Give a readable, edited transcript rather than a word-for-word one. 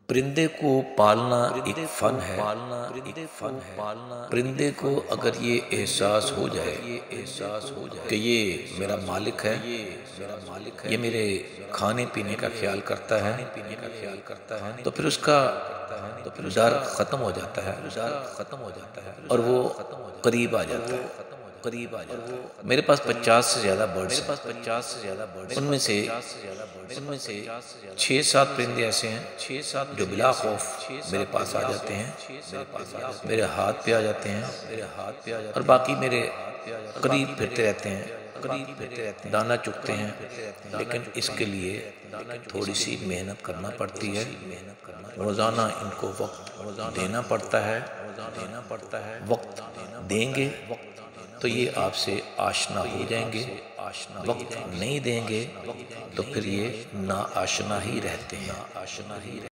پرندے کو پالنا ایک فن ہے۔ پرندے کو اگر یہ احساس ہو جائے کہ یہ میرا مالک ہے، یہ میرے کھانے پینے کا خیال کرتا ہے، تو پھر اس کا ڈر ختم ہو جاتا ہے اور وہ قریب آ جاتا ہے۔ میرے پاس 50 سے زیادہ برڈز ہیں، ان میں سے 6-7 پرندے ایسے ہیں جو بلا خوف میرے پاس آ جاتے ہیں، میرے ہاتھ پہ آ جاتے ہیں، اور باقی میرے قریب پھرتے رہتے ہیں، دانا چگتے ہیں۔ لیکن اس کے لیے تھوڑی سی محنت کرنا پڑتی ہے، روزانہ ان کو وقت دینا پڑتا ہے۔ وقت دیں گے تو یہ آپ سے آشنا ہو جائیں گے، وقت نہیں دیں گے تو پھر یہ نا آشنا ہی رہتے ہیں۔